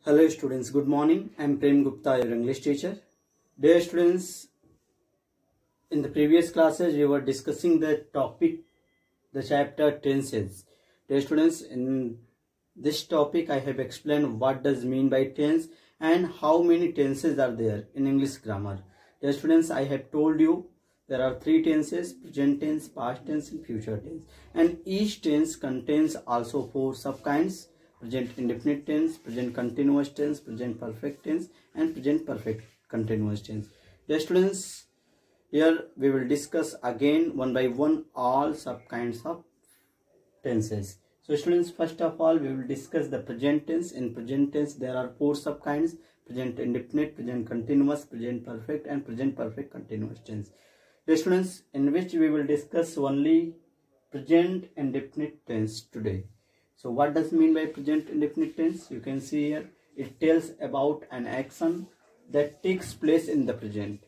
Hello students, good morning. I am Prem Gupta, your English teacher. Dear students, in the previous classes we were discussing the topic, the chapter tenses. Dear students, in this topic I have explained what does mean by tense and how many tenses are there in English grammar. Dear students, I have told you there are three tenses: present tense, past tense and future tense. And each tense contains also four subkinds: present indefinite tense, present continuous tense, present perfect tense and present perfect continuous tense. Dear students, here we will discuss again one by one all subkinds of tenses. So students, first of all we will discuss the present tense. In present tense there are four subkinds: present indefinite, present continuous, present perfect and present perfect continuous tense. Dear students, in which we will discuss only present indefinite tense today. So what does mean by present indefinite tense? You can see here it tells about an action that takes place in the present,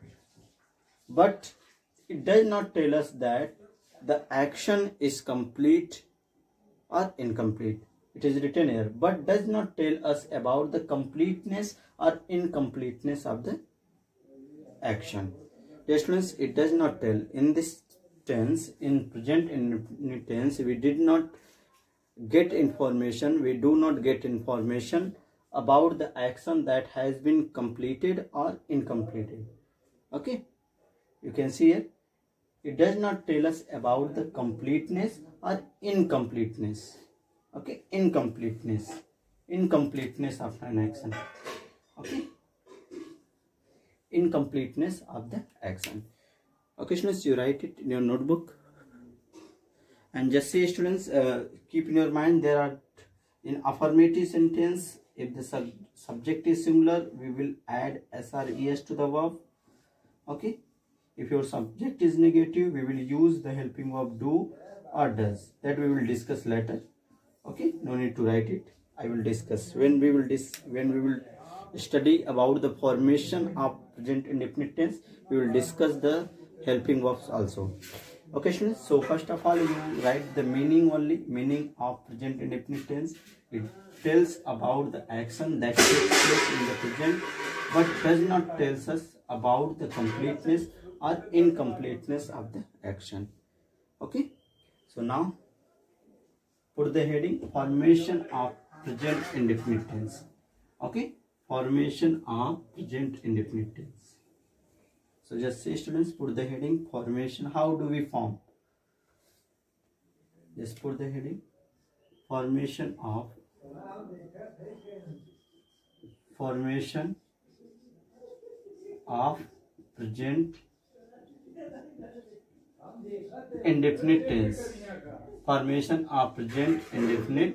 but it does not tell us that the action is complete or incomplete. It is written here, but does not tell us about the completeness or incompleteness of the action. Dear students, it does not tell. In this tense, in present indefinite tense, we did not get information, we do not get information about the action that has been completed or incompleted. Okay, you can see here it does not tell us about the completeness or incompleteness. Okay, incompleteness of an action. Okay, incompleteness of the action. Okay students, you write it in your notebook. And just say students, keep in your mind, there are in affirmative sentence, if the subject is similar, we will add SRES to the verb. Okay, if your subject is negative, we will use the helping verb do or does. That we will discuss later. Okay, no need to write it. I will discuss when we will study about the formation of present indefinite tense. We will discuss the helping verbs also. Okay students, so first of all you write the meaning only. Meaning of present indefinite tense: it tells about the action that takes place in the present but does not tells us about the completeness or incompleteness of the action. Okay, so now put the heading formation of present indefinite tense. Okay, formation of present indefinite tense. So just say students, put the heading formation. How do we form? Just put the heading formation of present indefinite tense. Formation of present indefinite.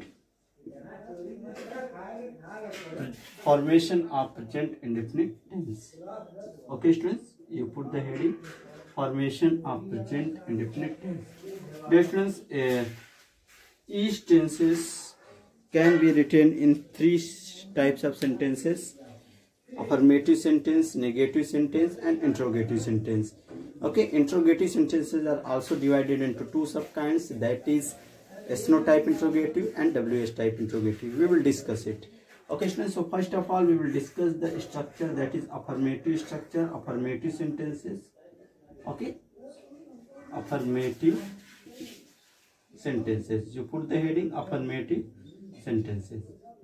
Formation of present indefinite tense. Okay students, you put the heading formation of present indefinite tense. Dear students, each tenses can be written in three types of sentences: affirmative sentence, negative sentence and interrogative sentence. Okay, interrogative sentences are also divided into two subkinds, that is SNO type interrogative and WS type interrogative. We will discuss it. Okay students, so first of all we will discuss the structure, that is affirmative structure, affirmative sentences. Okay, affirmative sentences. You put the heading affirmative sentences.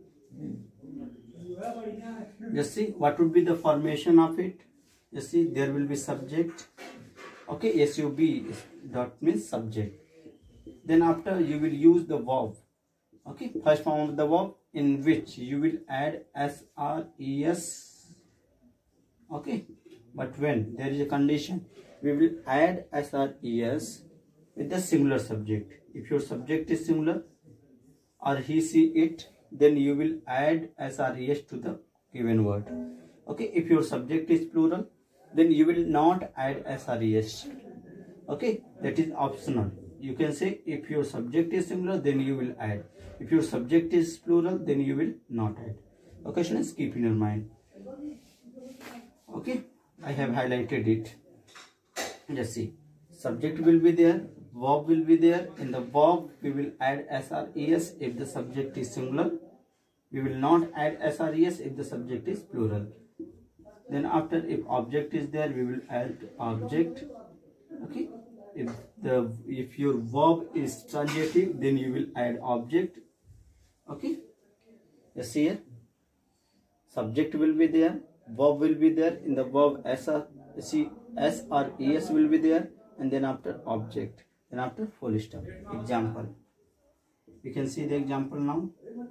Just see what would be the formation of it. Just see, there will be subject. Okay, SUB dot means subject. Then after you will use the verb. Okay, first form of the verb, in which you will add SRES. Okay, but when there is a condition, we will add SRES with the similar subject. If your subject is similar or he, she, it, then you will add SRES to the given word. Okay, if your subject is plural, then you will not add SRES. Okay, that is optional. You can say if your subject is similar, then you will add. If your subject is plural, then you will not add. Okay students, keep in your mind. Okay, I have highlighted it. Just see, subject will be there, verb will be there. In the verb we will add SRES if the subject is singular. we will not add SRES if the subject is plural. Then after, if object is there, we will add object. Okay, if your verb is transitive, then you will add object. Okay, yes, here subject will be there, verb will be there. In the verb S or ES will be there, and then after object, then after full stop. Example, you can see the example now.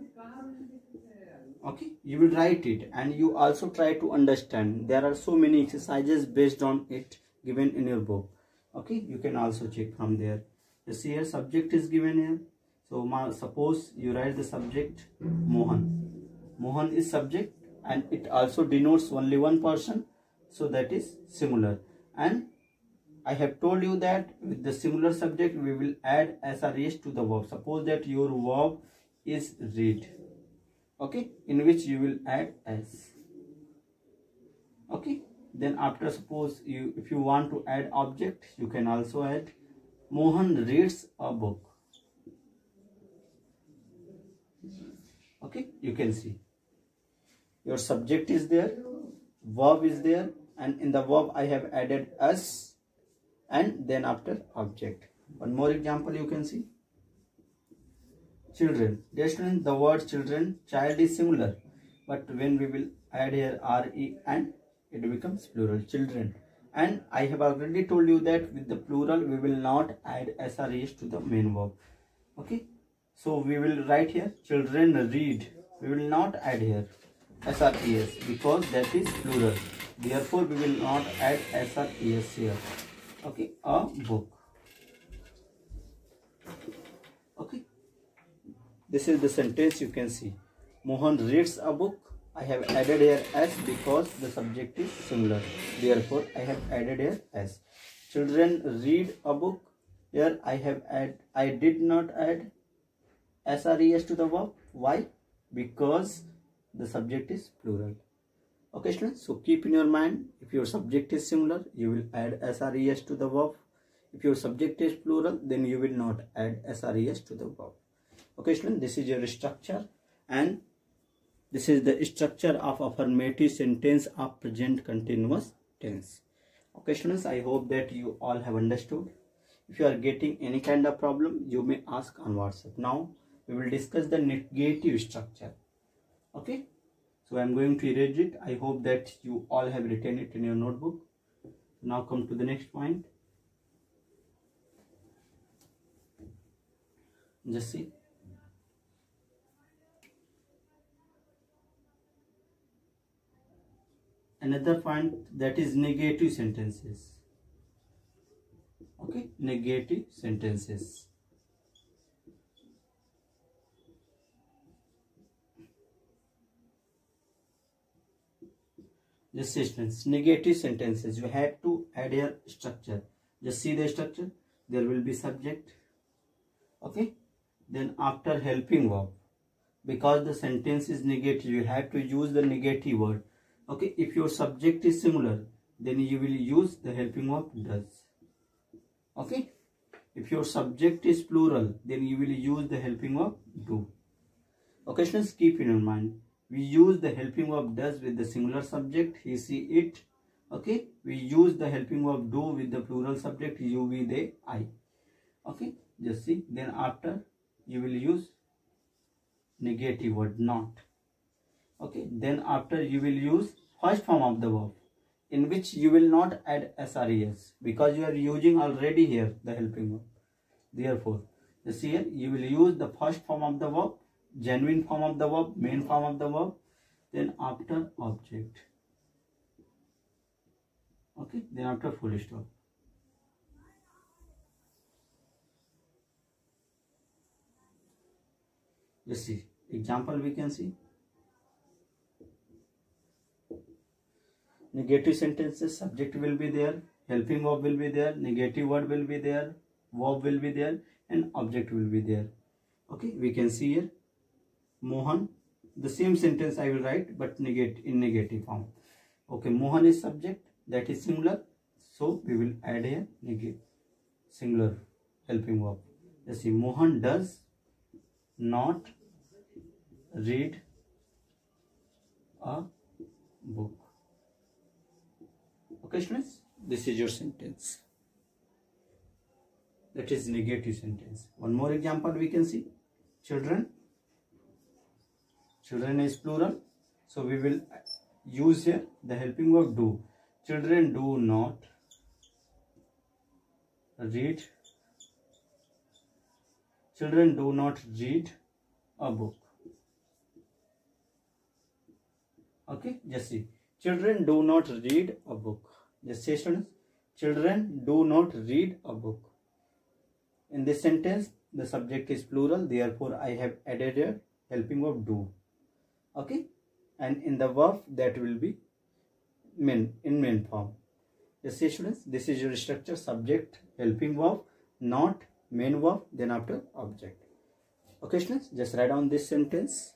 Okay, you will write it and you also try to understand. There are so many exercises based on it given in your book. Okay, you can also check from there. You see here subject is given here. So suppose you write the subject Mohan. Mohan is subject and it also denotes only one person, so that is singular. And I have told you that with the singular subject we will add SRES to the verb. Suppose that your verb is read. Okay, in which you will add S. Okay, then after, suppose if you want to add object, you can also add Mohan reads a book. Okay, you can see your subject is there, verb is there, and in the verb I have added S, and then after object. One more example you can see. Children. Dear students, the word children, child is singular, but when we will add here RE and it becomes plural, children. And I have already told you that with the plural we will not add SRES to the main verb. Okay, so we will write here children read. We will not add here SRES because that is plural. Therefore we will not add SRES here. Okay, a book. Okay, this is the sentence you can see. Mohan reads a book. I have added here S because the subject is singular. Therefore, I have added here S. Children read a book. Here I did not add SRES to the verb. Why? Because the subject is plural. Okay, students. So keep in your mind, if your subject is singular, you will add SRES to the verb. If your subject is plural, then you will not add SRES to the verb. Okay, students, this is your structure, and this is the structure of affirmative sentence of present continuous tense. Okay, students, I hope that you all have understood. If you are getting any kind of problem, you may ask on WhatsApp. Now, we will discuss the negative structure. Okay, so I am going to erase it. I hope that you all have written it in your notebook. Now come to the next point. Just see. Another point, that is negative sentences. Okay, negative sentences. Just students, negative sentences. You have to add your structure. Just see the structure. There will be subject. Okay, then after helping verb, because the sentence is negative, you have to use the negative word. Okay, if your subject is singular, then you will use the helping verb does. Okay, if your subject is plural, then you will use the helping verb do. Okay, students, keep in your mind, we use the helping verb does with the singular subject, he, she, it. Okay, we use the helping verb do with the plural subject, you, we, they, I. Okay, just see. Then after, you will use negative word not. Okay, then after you will use first form of the verb, in which you will not add SRES because you are using already here the helping verb. Therefore, this here you will use the first form of the verb, genuine form of the verb, main form of the verb, then after object. Okay, then after full stop. Let's see. Example we can see. Negative sentences, subject will be there, helping verb will be there, negative word will be there, verb will be there, and object will be there. Okay, we can see here Mohan. The same sentence I will write, but in negative form. Okay, Mohan is subject, that is singular, so we will add here singular helping verb. Let's see, Mohan does not read a book. Okay students, this is your sentence. That is negative sentence. One more example we can see. Children. Children is plural, so we will use here the helping verb do. Children do not read. Children do not read a book. Okay, just see. Children do not read a book. Just say students. Children do not read a book. In this sentence, the subject is plural. Therefore, I have added a helping verb do. Okay, and in the verb that will be main form. Just say students, this is your structure: subject, helping verb, not, main verb, then after object. Okay students, just write down this sentence.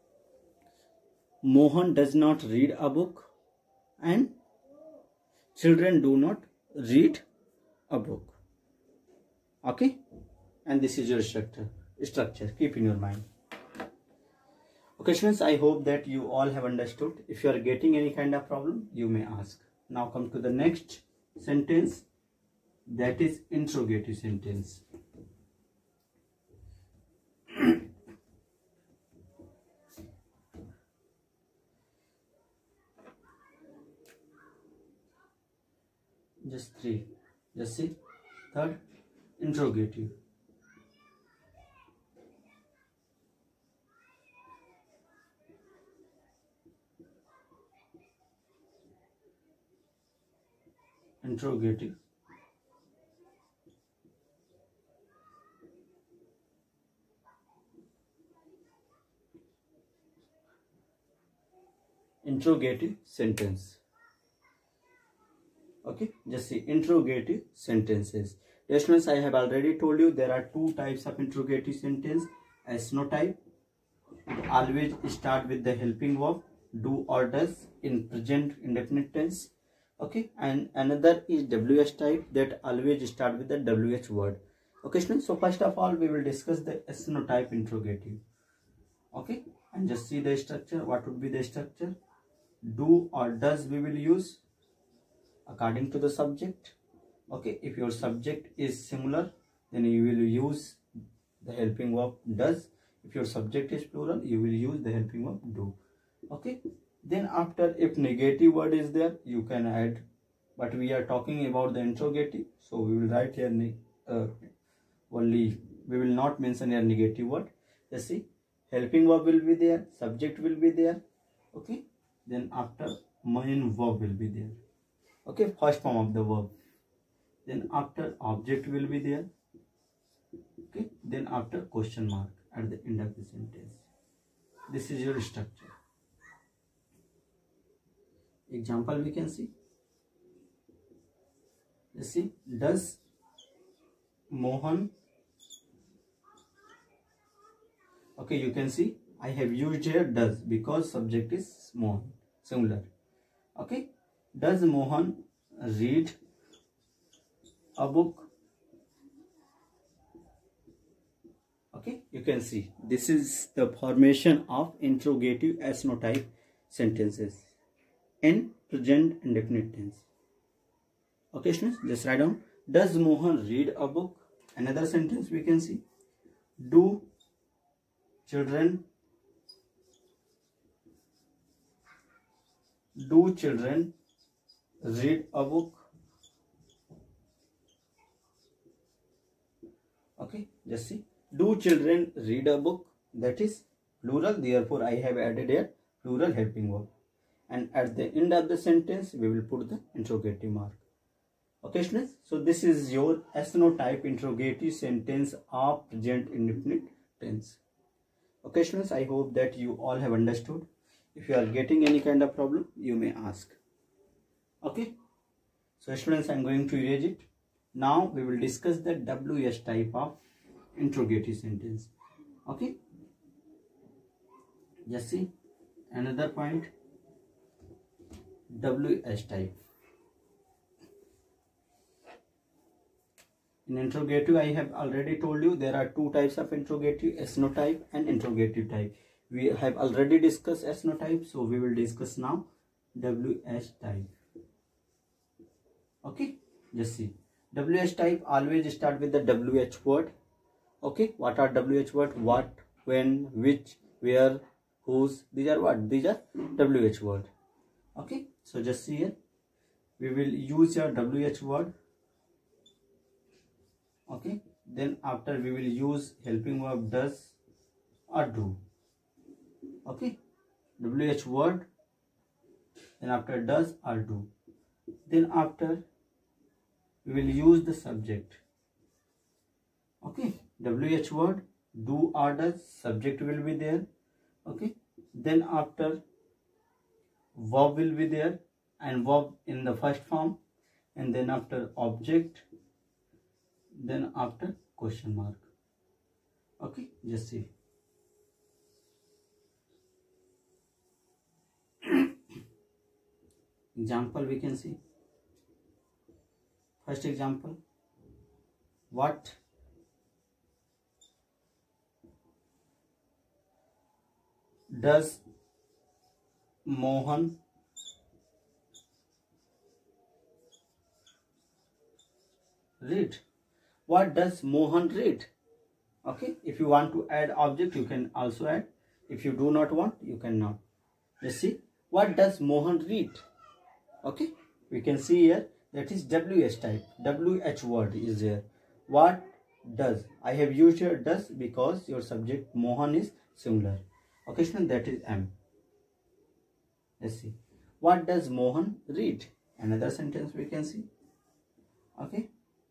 Mohan does not read a book and children do not read a book. Okay, and this is your structure. Keep in your mind. Okay students, I hope that you all have understood. If you are getting any kind of problem, you may ask. Now come to the next sentence, that is interrogative sentence. Just three. Just see. Third, interrogative. Interrogative. Interrogative sentence. Okay, just see interrogative sentences. Yes students, I have already told you there are two types of interrogative sentence. SNO type, it always start with the helping verb do or does in present indefinite tense. Okay, and another is WH type, that always start with the WH word. Okay students, so first of all we will discuss the SNO type interrogative. Okay, and just see the structure. What would be the structure? Do or does we will use according to the subject. Okay, if your subject is similar, then you will use the helping verb does. If your subject is plural, you will use the helping verb do. Okay, then after, if negative word is there, you can add, but we are talking about the interrogative, so we will write here only, we will not mention here negative word. Let's see, helping verb will be there, subject will be there. Okay, then after main verb will be there. Okay, first form of the verb. Then after object will be there. Okay, then after question mark at the end of the sentence. This is your structure. Example we can see. Let's see, does Mohan. Okay, you can see I have used here does because subject is Mohan, singular. Okay, does Mohan read a book? Okay, you can see this is the formation of interrogative SNO type sentences in present indefinite tense. Okay students, just write down, does Mohan read a book? Another sentence we can see, do children read a book? Okay, just see, do children read a book? That is plural, therefore I have added a plural helping verb, and at the end of the sentence we will put the interrogative mark. Okay students, so this is your SNO type interrogative sentence of present indefinite tense. Okay students, I hope that you all have understood. If you are getting any kind of problem, you may ask. Okay, so students, I am going to erase it. Now we will discuss the WH type of interrogative sentence. Okay, just see another point, WH type. In interrogative, I have already told you there are two types of interrogative, SNO type and interrogative type. We have already discussed SNO type, so we will discuss now WH type. Okay, just see. WH type always start with the WH word. Okay, what are WH word? What, when, which, where, whose. These are what? These are WH word. Okay, so just see here. We will use your WH word. Okay, then after we will use helping verb does or do. Okay, WH word, then after does or do. Then after we will use the subject. Okay, WH word, do or does, subject will be there. Okay, then after verb will be there, and verb in the first form, and then after object, then after question mark. Okay, just see. Example we can see. First example, what does Mohan read? What does Mohan read? Okay, if you want to add object, you can also add. If you do not want, you cannot. Let's see. What does Mohan read? Okay, we can see here that is WH type. WH word is there. What does? I have used here does because your subject Mohan is singular. Occasional, that is M. Let's see. What does Mohan read? Another sentence we can see. Okay.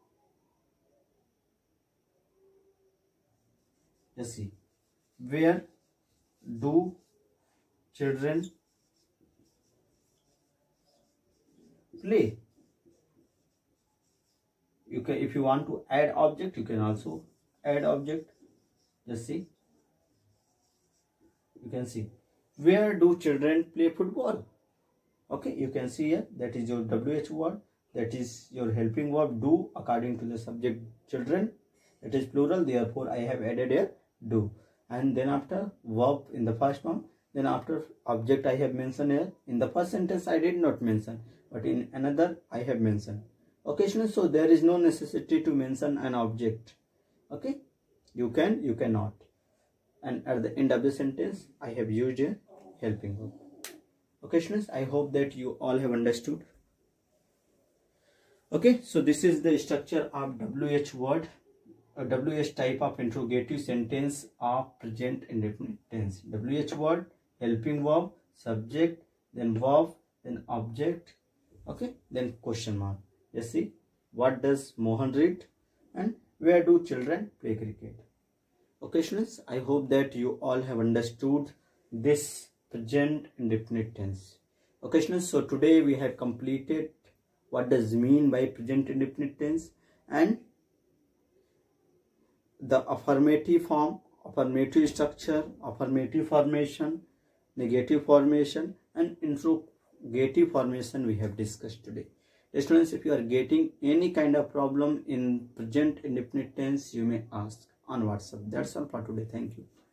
Let's see. Where do children play? You can, if you want to add object, you can also add object. Just see. You can see. Where do children play football? Okay, you can see here that is your WH word. That is your helping verb do according to the subject children. It is plural, therefore I have added here do. And then after verb in the first form, then after object I have mentioned here. In the first sentence I did not mention, but in another I have mentioned. Occasionally, so there is no necessity to mention an object. Okay, you can, you cannot. And at the end of the sentence I have used a helping verb. Okay students, I hope that you all have understood. Okay, so this is the structure of WH word, a WH type of interrogative sentence of present indefinite tense. WH word, helping verb, subject, then verb, then object, okay, then question mark. Let's see. What does Mohan read? And where do children play cricket? Okay students, I hope that you all have understood this present indefinite tense. Okay students, so today we have completed what does mean by present indefinite tense and the affirmative form, affirmative structure, affirmative formation, negative formation and interrogative formation we have discussed today. Students, if you are getting any kind of problem in present indefinite tense, you may ask on WhatsApp. That's all for today. Thank you.